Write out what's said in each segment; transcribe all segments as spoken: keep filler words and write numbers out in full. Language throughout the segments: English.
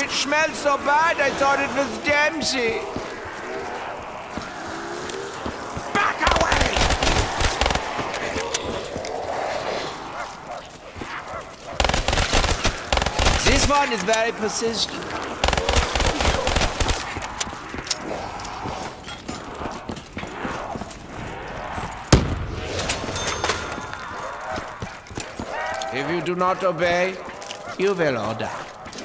it smelled so bad I thought it was Dempsey. Back away! This one is very persistent. If you do not obey, you will all die.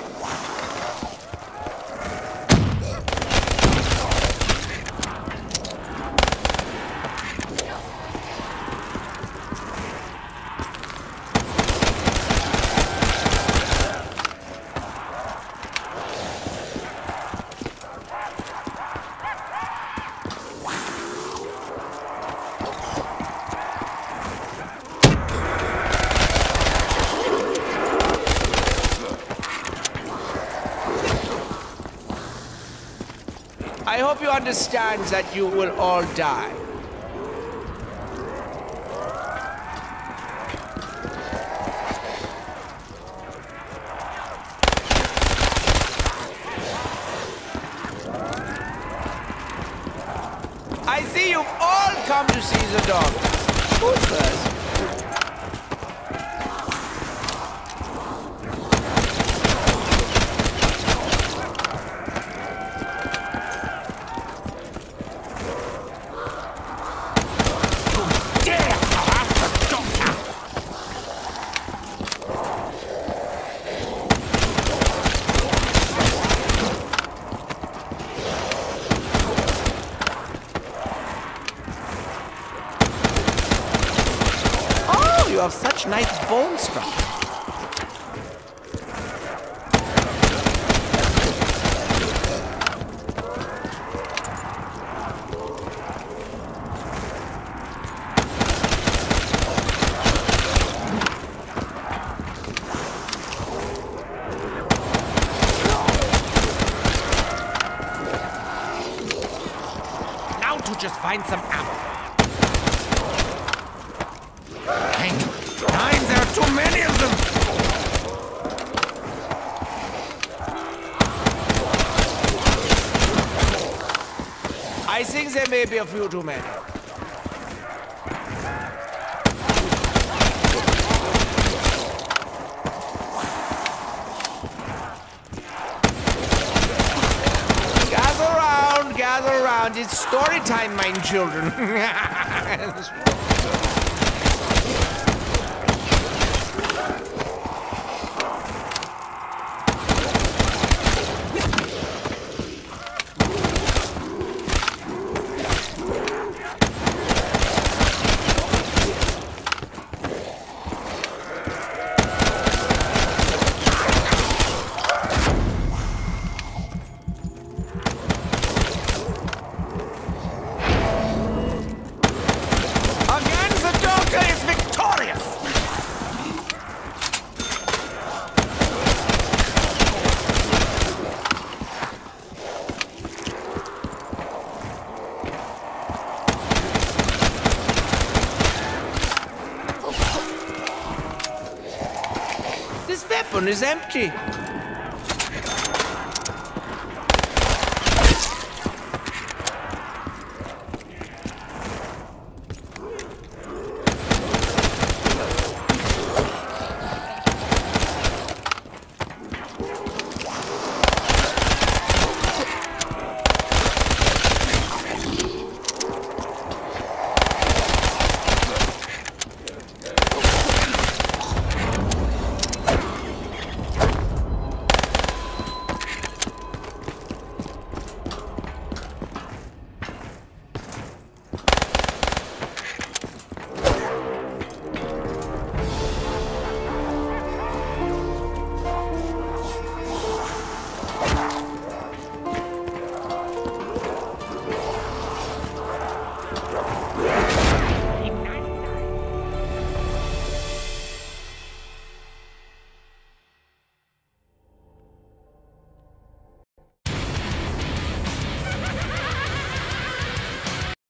I hope you understand that you will all die. I see you've all come to see the dog. Who's first? You have such nice bone structure. Now to just find some ammo. Nine, there are too many of them! I think there may be a few too many. Gather round, gather round. It's story time, my children. This weapon is empty.